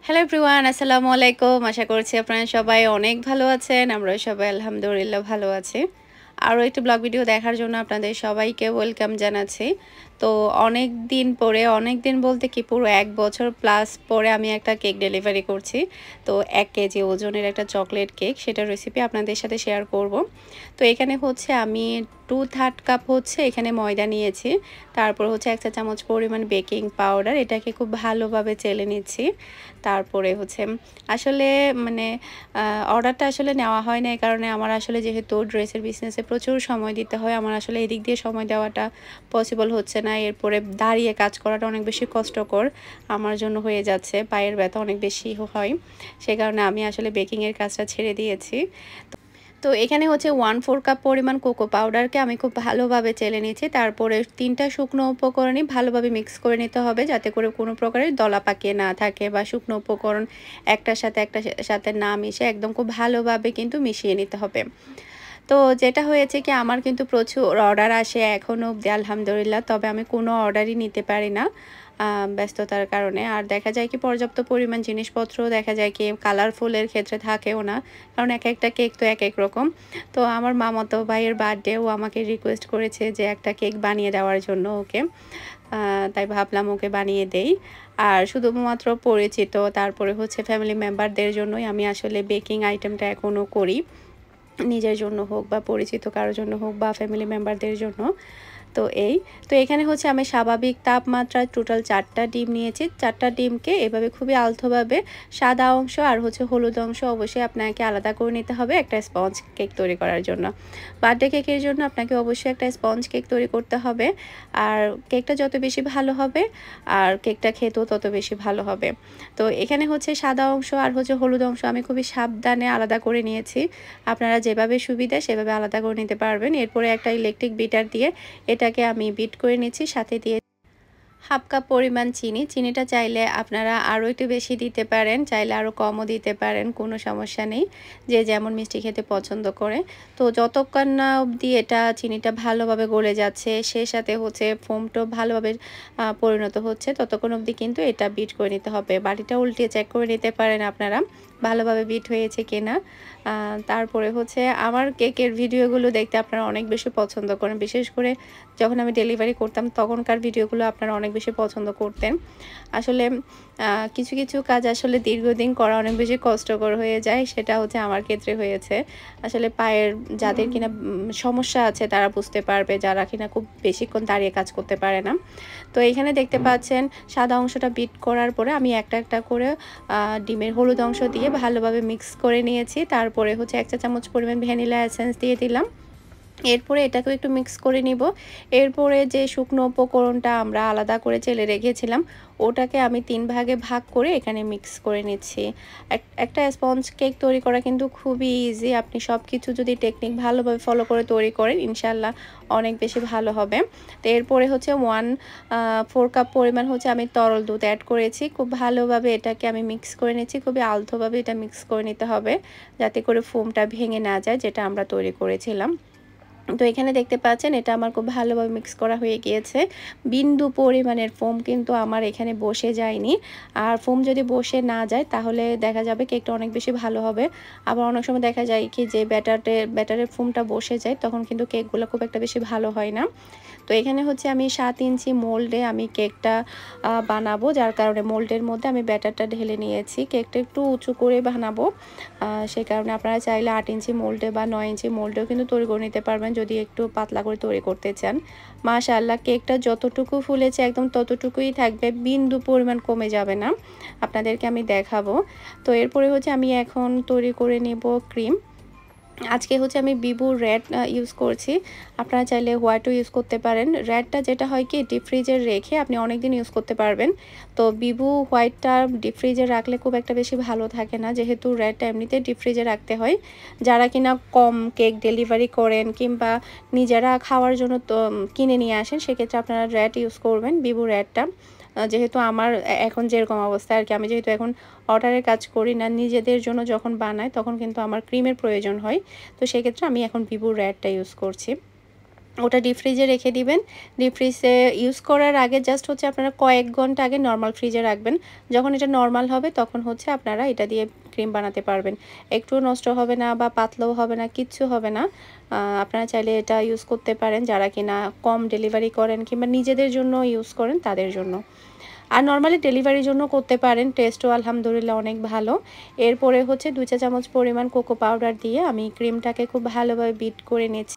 Hello everyone, আসসালামু আলাইকুম। আশা করছি আপনারা সবাই অনেক ভালো আছেন। আমরা সবাই আলহামদুলিল্লাহ ভালো আছি। আরও একটি ব্লগ ভিডিও দেখার জন্য আপনাদের সবাইকে ওয়েলকাম জানাচ্ছি। তো অনেক দিন পরে, অনেক দিন বলতে কি পুরো ১ বছর প্লাস পরে আমি একটা কেক ডেলিভারি করছি। তো ১ কেজি ওজনের একটা চকলেট কেক, সেটার রেসিপি আপনাদের সাথে শেয়ার করব। তো এখানে হচ্ছে আমি 2/3 কাপ হচ্ছে এখানে ময়দা নিয়েছি। তারপর হচ্ছে ১ চা চামচ পরিমাণ বেকিং পাউডার, এটাকে খুব ভালোভাবে চেলে নিচ্ছি। তারপরে হচ্ছে আসলে মানে অর্ডারটা আসলে নেওয়া হয় না, এই কারণে আমার আসলে যেহেতু ড্রেসের বিজনেসে প্রচুর সময় দিতে হয়, আমার আসলে এদিক দিয়ে সময় দেওয়াটা পসিবল হচ্ছে না। এরপরে দাঁড়িয়ে কাজ করাটা অনেক বেশি কষ্টকর আমার জন্য হয়ে যাচ্ছে, পায়ের ব্যথা অনেক বেশি হয়। সে কারণে আমি আসলে বেকিংয়ের কাজটা ছেড়ে দিয়েছি। তো এখানে হচ্ছে 1/4 কাপ পরিমাণ কোকো পাউডারকে আমি খুব ভালোভাবে চেলে নিয়েছি। তারপরে ৩টা শুকনো উপকরণই ভালোভাবে মিক্স করে নিতে হবে, যাতে করে কোনো প্রকারের দলা পাকিয়ে না থাকে বা শুকনো উপকরণ একটার সাথে সাথে না মিশে একদম খুব ভালোভাবে কিন্তু মিশিয়ে নিতে হবে। তো যেটা হয়েছে কি, আমার কিন্তু প্রচুর অর্ডার আসে এখনও অবধি আলহামদুলিল্লাহ। তবে আমি কোনো অর্ডারই নিতে পারি না ব্যস্ততার কারণে। আর দেখা যায় কি, পর্যাপ্ত পরিমাণ জিনিসপত্রও দেখা যায় কি কালারফুলের ক্ষেত্রে থাকেও না। কারণ একটা কেক তো এক রকম। তো আমার মামাতো ভাইয়ের বার্থডে, ও আমাকে রিকোয়েস্ট করেছে যে একটা কেক বানিয়ে দেওয়ার জন্য ওকে। তাই ভাবলাম ওকে বানিয়ে দেই। আর শুধুমাত্র পরিচিত, তারপরে হচ্ছে ফ্যামিলি মেম্বারদের জন্যই আমি আসলে বেকিং আইটেমটা এখনও করি। নিজের জন্য হোক বা পরিচিত কারোর জন্য হোক বা ফ্যামিলি মেম্বারদের জন্য। তো তো এখানে হচ্ছে আমি স্বাভাবিক তাপমাত্রায় টোটাল 4টা ডিম নিয়েছি। 4টা ডিমকে এভাবে খুবই আলতোভাবে সাদা অংশ আর হচ্ছে হলুদ অংশ অবশ্যই আপনাকে আলাদা করে নিতে হবে একটা স্পঞ্জ কেক তৈরি করার জন্য। বার্থডে কেকের জন্য আপনাকে অবশ্যই একটা স্পঞ্জ কেক তৈরি করতে হবে। আর কেকটা যত বেশি ভালো হবে আর কেকটা খেতেও তত বেশি ভালো হবে। তো এখানে হচ্ছে সাদা অংশ আর হচ্ছে হলুদ অংশ আমি খুবই সাবধানে আলাদা করে নিয়েছি। আপনারা যেভাবে সুবিধা সেভাবে আলাদা করে নিতে পারবেন। এরপরে একটা ইলেকট্রিক বিটার দিয়ে এটাকে আমি বিট করে নিচ্ছি, সাথে দিয়ে 1/2 কাপ পরিমাণ চিনি। চিনিটা চাইলে আপনারা আরও একটু বেশি দিতে পারেন, চাইলে আরও কমও দিতে পারেন, কোনো সমস্যা নেই। যে যেমন মিষ্টি খেতে পছন্দ করে। তো যতক্ষণ না অবধি এটা চিনিটা ভালোভাবে গলে যাচ্ছে, সেই সাথে হচ্ছে ফোমটাও ভালোভাবে পরিণত হচ্ছে, ততক্ষণ অবধি কিন্তু এটা বিট করে নিতে হবে। বাটিটা উল্টিয়ে চেক করে নিতে পারেন আপনারা ভালোভাবে বিট হয়েছে কিনা। তারপরে হচ্ছে আমার কেকের ভিডিওগুলো দেখতে আপনারা অনেক বেশি পছন্দ করেন। বিশেষ করে যখন আমি ডেলিভারি করতাম তখনকার ভিডিওগুলো আপনারা অনেক বেশি পছন্দ করতেন। আসলে কিছু কাজ আসলে দীর্ঘদিন করা অনেক বেশি কষ্টকর হয়ে যায়। সেটা হচ্ছে আমার ক্ষেত্রে হয়েছে। আসলে পায়ের যাদের কিনা সমস্যা আছে তারা বুঝতে পারবে, যারা কিনা খুব বেশিক্ষণ দাঁড়িয়ে কাজ করতে পারে না। তো এখানে দেখতে পাচ্ছেন সাদা অংশটা বিট করার পরে আমি একটা করে ডিমের হলুদ অংশ দিয়ে ভালোভাবে মিক্স করে নিয়েছি। তারপরে হচ্ছে ১ চা চামচ পরিমাণ ভ্যানিলা এসেন্স দিয়ে দিলাম। এরপরে এটাকেও একটু মিক্স করে নিব। এরপরে যে শুকনো উপকরণটা আমরা আলাদা করে চেলে রেখেছিলাম, ওটাকে আমি ৩ ভাগে ভাগ করে এখানে মিক্স করে নিচ্ছি। একটা স্পঞ্জ কেক তৈরি করা কিন্তু খুবই ইজি। আপনি সবকিছু যদি টেকনিক ভালোভাবে ফলো করে তৈরি করেন, ইনশাআল্লাহ অনেক বেশি ভালো হবে। তো এরপরে হচ্ছে 1/4 কাপ পরিমাণ হচ্ছে আমি তরল দুধ অ্যাড করেছি। খুব ভালোভাবে এটাকে আমি মিক্স করে নিচ্ছি। খুবই আলতোভাবে এটা মিক্স করে নিতে হবে, যাতে করে ফোমটা ভেঙে না যায়, যেটা আমরা তৈরি করেছিলাম। তো এখানে দেখতে পাচ্ছেন এটা আমার খুব ভালোভাবে মিক্স করা হয়ে গিয়েছে। বিন্দু পরিমাণের ফোম কিন্তু আমার এখানে বসে যায়নি। আর ফোম যদি বসে না যায় তাহলে দেখা যাবে কেকটা অনেক বেশি ভালো হবে। আবার অনেক সময় দেখা যায় কি যে ব্যাটারের ফোমটা বসে যায়, তখন কিন্তু কেকগুলো খুব একটা বেশি ভালো হয় না। তো এখানে হচ্ছে আমি 7 ইঞ্চি মোল্ডে আমি কেকটা বানাবো, যার কারণে মোল্ডের মধ্যে আমি ব্যাটারটা ঢেলে নিয়েছি। কেকটা একটু উঁচু করে বানাবো, সেই কারণে আপনারা চাইলে 8 ইঞ্চি মোল্ডে বা 9 ইঞ্চি মোল্ডেও কিন্তু তৈরি করে নিতে পারবেন যদি একটু পাতলা করে তৈরি করতে চান। মাশাআল্লাহ, কেকটা যতটুকু ফুলেছে একদম ততটুকুই থাকবে, বিন্দু পরিমাণ কমে যাবে না। আপনাদেরকে আমি দেখাবো। তো এরপরে হচ্ছে আমি এখন তৈরি করে নেব ক্রিম। আজকে হচ্ছে আমি বিবু রেড ইউজ করছি। আপনারা চাইলে হোয়াইটও ইউজ করতে পারেন। রেডটা যেটা হয় কি, ডিপ ফ্রিজে রেখে আপনি অনেকদিন ইউজ করতে পারবেন। তো বিবু হোয়াইটটা ডিপ ফ্রিজে রাখলে খুব একটা বেশি ভালো থাকে না, যেহেতু রেডটা এমনিতে ডিপ ফ্রিজে রাখতে হয়। যারা কিনা কম কেক ডেলিভারি করেন কিংবা নিজেরা খাওয়ার জন্য তো কিনে নিয়ে আসেন, সেক্ষেত্রে আপনারা রেড ইউজ করবেন, বিবু রেডটা। যেহেতু আমার এখন যেরকম অবস্থা আর কি, আমি যেহেতু এখন অর্ডারের কাজ করি না, নিজেদের জন্য যখন বানাই তখন কিন্তু আমার ক্রিমের প্রয়োজন হয়। তো সেক্ষেত্রে আমি এখন বিবু রেডটা ইউজ করছি। ওটা ডিপ ফ্রিজে রেখে দিবেন। ডিপ ফ্রিজে ইউজ করার আগে জাস্ট হচ্ছে আপনারা কয়েক ঘন্টা আগে নর্মাল ফ্রিজে রাখবেন। যখন এটা নর্মাল হবে তখন হচ্ছে আপনারা এটা দিয়ে ক্রিম বানাতে পারবেন। একটুও নষ্ট হবে না বা পাতলাও হবে না, কিচ্ছু হবে না। আপনারা চাইলে এটা ইউজ করতে পারেন যারা কিনা কম ডেলিভারি করেন কিংবা নিজেদের জন্য ইউজ করেন তাদের জন্য। আর নর্মালি ডেলিভারির জন্য করতে পারেন। টেস্টও আলহামদুলিল্লাহ অনেক ভালো। এরপরে হচ্ছে 2 চা চামচ পরিমাণ কোকো পাউডার দিয়ে আমি ক্রিমটাকে খুব ভালোভাবে বিট করে নিচ্ছি।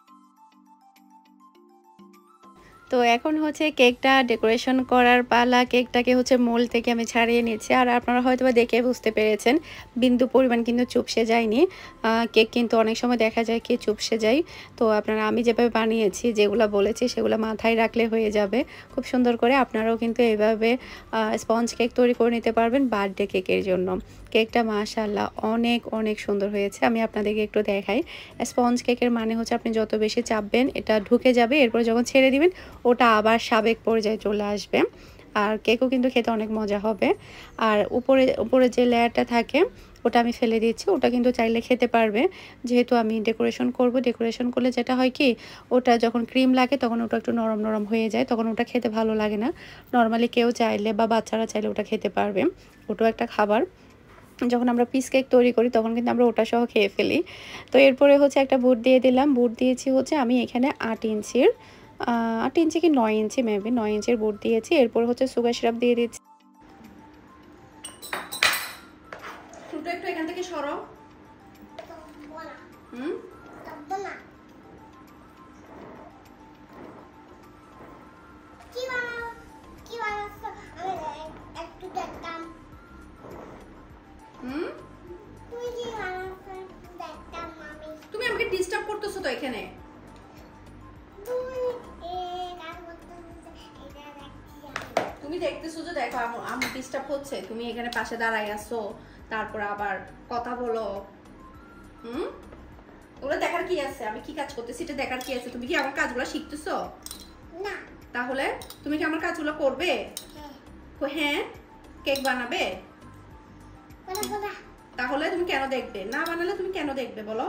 তো এখন হচ্ছে কেকটা ডেকোরেশন করার পালা। কেকটাকে হচ্ছে মোল্ড থেকে আমি ছাড়িয়ে নিচ্ছি। আর আপনারা হয়তোবা দেখে বুঝতে পেরেছেন বিন্দু পরিমাণ কিন্তু চুপসে যায়নি। কেক কিন্তু অনেক সময় দেখা যায় কি চুপসে যায়। তো আপনারা আমি যেভাবে বানিয়েছি, যেগুলো বলেছি সেগুলো মাথায় রাখলে হয়ে যাবে খুব সুন্দর করে। আপনারাও কিন্তু এইভাবে স্পঞ্জ কেক তৈরি করে নিতে পারবেন বার্থডে কেকের জন্য। কেকটা মাশাআল্লাহ অনেক অনেক সুন্দর হয়েছে। আমি আপনাদেরকে একটু দেখাই। স্পঞ্জ কেকের মানে হচ্ছে আপনি যত বেশি চাপবেন এটা ঢুকে যাবে, এরপর যখন ছেড়ে দিবেন ওটা আবার সাবেক পর্যায়ে চলে আসবে। আর কেকও কিন্তু খেতে অনেক মজা হবে। আর উপরে যে লেয়ারটা থাকে ওটা আমি ফেলে দিচ্ছি। ওটা কিন্তু চাইলে খেতে পারবে, যেহেতু আমি ডেকোরেশন করব। ডেকোরেশন করলে যেটা হয় কি, ওটা যখন ক্রিম লাগে তখন ওটা একটু নরম নরম হয়ে যায়, তখন ওটা খেতে ভালো লাগে না। নর্মালি কেউ চাইলে বা বাচ্চারা চাইলে ওটা খেতে পারবে। ওটাও একটা খাবার। যখন আমরা পিস কেক তৈরি করি তখন কিন্তু আমরা ওটা সহ খেয়ে ফেলি। তো এরপরে হচ্ছে একটা বুট দিয়ে দিলাম। বুট দিয়েছি হচ্ছে আমি এখানে 8 ইঞ্চির 8 ইঞ্চি কি 9 ইঞ্চি, মেবি 9 ইঞ্চির বুট দিয়েছি। এরপর হচ্ছে সুগার সিরাপ দিয়ে দিচ্ছি। একটু এখান থেকে সরো। তুমি আমাকে ডিস্টার্ব করতেছো তো এখানে। তুমি দেখতেছো যে, দেখো আমার ডিস্টার্ব হচ্ছে। তুমি এখানে পাশে দাঁড়াই আছো, তারপর আবার কথা বলো। ওগুলো দেখার কি আছে? আমি কি কাজ করতেছি এটা দেখার কি আছে? তুমি কি আমার কাজগুলো শিখতেছো না? তাহলে তুমি কি আমার কাজগুলো করবে? হ্যাঁ। কেক বানাবে? তাহলে তুমি কেন দেখবে? না বানালে তুমি কেন দেখবে বলো?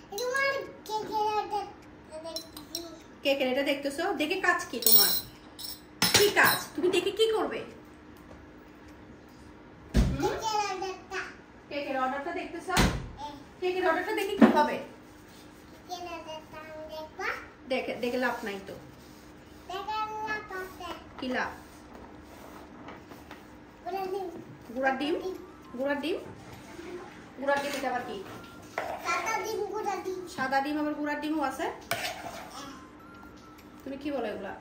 কেকের এটা দেখতেছো, দেখে কাজ কি তোমার? কি কাজ? তুমি দেখে কি করবে? কেকের অর্ডারটা দেখতেছো? কেকের অর্ডারটা দেখে কি হবে? দেখে লাভ নাই তো। কি লাভ? গুঁড়ার ডিম? গুঁড়ার ডিম? গুঁড়ার ডিম এটা আবার কি? সাদা ডিম আবার গুঁড়ার ডিমও আছে? তুমি কি বলো এগুলা?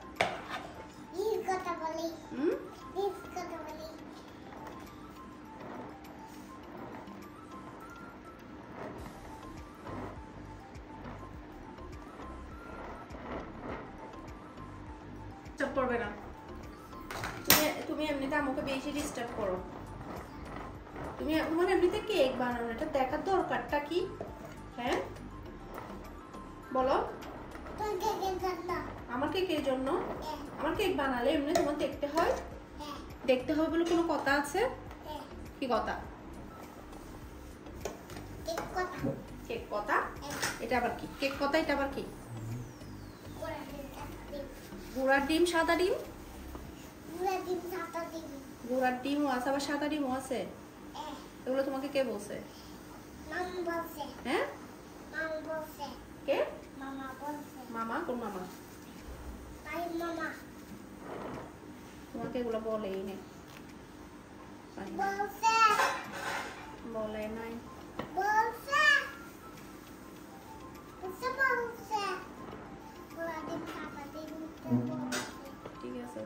করবে না। তুমি এমনিতে আমাকে বেশি ডিস্টার্ব করো। তুমি মানে এমনিতে কেক বানানো, এটা দেখার দরকারটা কি? হ্যাঁ বলো। আমার কেকের জন্য? আমার কেক বানালে এমনি তোমার দেখতে হয়? দেখতে হবে বলে কোনো কথা আছে? কি কথা? কেক কথা? এটা আবার কি? কেক কথা এটা আবার কি? গুঁড়ার ডিম সাদা ডিম? গুঁড়ার ডিমও আছে আবার সাদা ডিমও আছে? এগুলো তোমাকে কে বলছে? হ্যাঁ কে? মামা? কোন মামা? তোমাকে এগুলো বলেই নেই। বলে নাই। ঠিক আছে।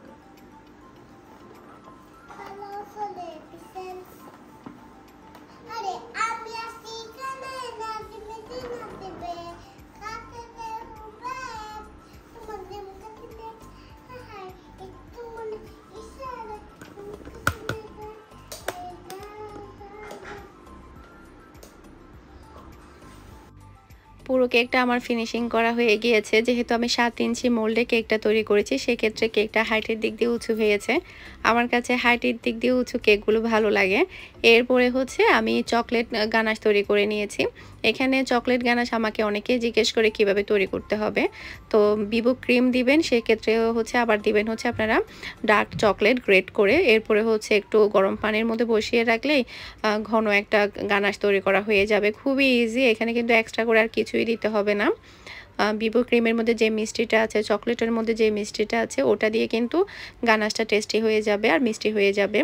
পুরো কেকটা আমার ফিনিশিং করা হয়ে গিয়েছে। যেহেতু আমি 7 ইঞ্চি মোল্ডে কেকটা তৈরি করেছি, সেক্ষেত্রে কেকটা হাইটের দিক দিয়ে উঁচু হয়েছে। আমার কাছে হাইটের দিক দিয়ে উঁচু কেকগুলো ভালো লাগে। এরপরে হচ্ছে আমি চকলেট গানাশ তৈরি করে নিয়েছি। এখানে চকলেট গানাশ আমাকে অনেকেই জিজ্ঞেস করে কিভাবে তৈরি করতে হবে। তো বিবো ক্রিম দিবেন, সেক্ষেত্রে হচ্ছে আবার দিবেন হচ্ছে আপনারা ডার্ক চকলেট গ্রেট করে। এরপরে হচ্ছে একটু গরম পানির মধ্যে বসিয়ে রাখলেই ঘন একটা গানাশ তৈরি করা হয়ে যাবে। খুবই ইজি, এখানে কিন্তু এক্সট্রা করে আর কিছুই দিতে হবে না। বিবো ক্রিমের মধ্যে যে মিষ্টিটা আছে, চকলেটের মধ্যে যে মিষ্টিটা আছে, ওটা দিয়ে কিন্তু গানাশটা টেস্টি হয়ে যাবে আর মিষ্টি হয়ে যাবে।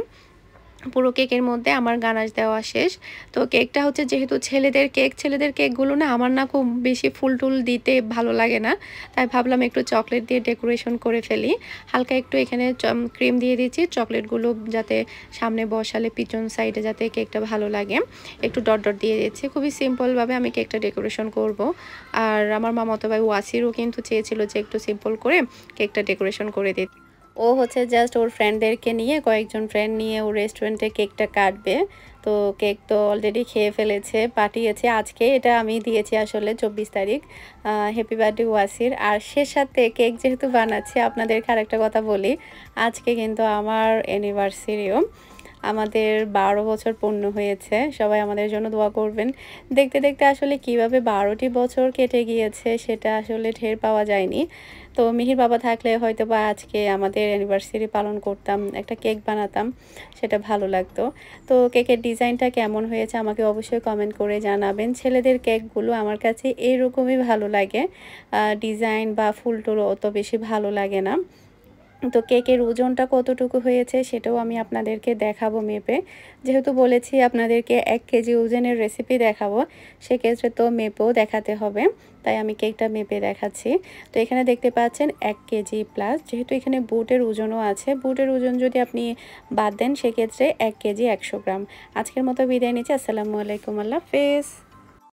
পুরো কেকের মধ্যে আমার গানাশ দেওয়া শেষ। তো কেকটা হচ্ছে যেহেতু ছেলেদের কেকগুলো না আমার না খুব বেশি ফুল-টুল দিতে ভালো লাগে না। তাই ভাবলাম একটু চকলেট দিয়ে ডেকোরেশন করে ফেলি। হালকা একটু এখানে ক্রিম দিয়ে দিয়েছি, চকলেটগুলো যাতে সামনে বসালে পিছন সাইডে যাতে কেকটা ভালো লাগে। একটু ডট ডট দিয়ে দিয়েছি। খুবই সিম্পলভাবে আমি কেকটা ডেকোরেশন করব। আর আমার মামাতো ভাই ওয়াসিরও কিন্তু চেয়েছিল যে একটু সিম্পল করে কেকটা ডেকোরেশন করে দিতে। ও হচ্ছে জাস্ট ওর ফ্রেন্ডদেরকে নিয়ে, কয়েকজন ফ্রেন্ড নিয়ে ও রেস্টুরেন্টে কেকটা কাটবে। তো কেক তো অলরেডি খেয়ে ফেলেছে, পাঠিয়েছে আজকে। এটা আমি দিয়েছি আসলে 24 তারিখ। Happy birthday ওয়াসির। আর সে সাথে কেক যেহেতু বানাচ্ছি, আপনাদেরকে আরেকটা কথা বলি, আজকে কিন্তু আমার অ্যানিভার্সারিও। আমাদের 12 বছর পূর্ণ হয়েছে। সবাই আমাদের জন্য দোয়া করবেন। দেখতে দেখতে আসলে কিভাবে 12টি বছর কেটে গিয়েছে সেটা আসলে টের পাওয়া যায়নি। তো মিহির বাবা থাকলে হয়তোবা আজকে আমাদের অ্যানিভার্সারি পালন করতাম, একটা কেক বানাতাম, সেটা ভালো লাগতো। তো কেকের ডিজাইনটা কেমন হয়েছে আমাকে অবশ্যই কমেন্ট করে জানাবেন। ছেলেদের কেকগুলো আমার কাছে এরকমই ভালো লাগে। ডিজাইন বা ফুল-টুল অত বেশি ভালো লাগে না। তো কেকের ওজনটা কতটুকু হয়েছে সেটাও আমি আপনাদেরকে দেখাবো মেপে। যেহেতু বলেছি আপনাদেরকে 1 কেজি ওজনের রেসিপি দেখাবো, সেক্ষেত্রে তো মেপেও দেখাতে হবে। তাই আমি কেকটা মেপে দেখাচ্ছি। তো এখানে দেখতে পাচ্ছেন 1 কেজি প্লাস। যেহেতু এখানে বুটের ওজনও আছে, বুটের ওজন যদি আপনি বাদ দেন সেক্ষেত্রে 1 কেজি 100 গ্রাম। আজকের মতো বিদায় নিচ্ছি। আসসালামু আলাইকুম, আল্লাহ হাফেজ।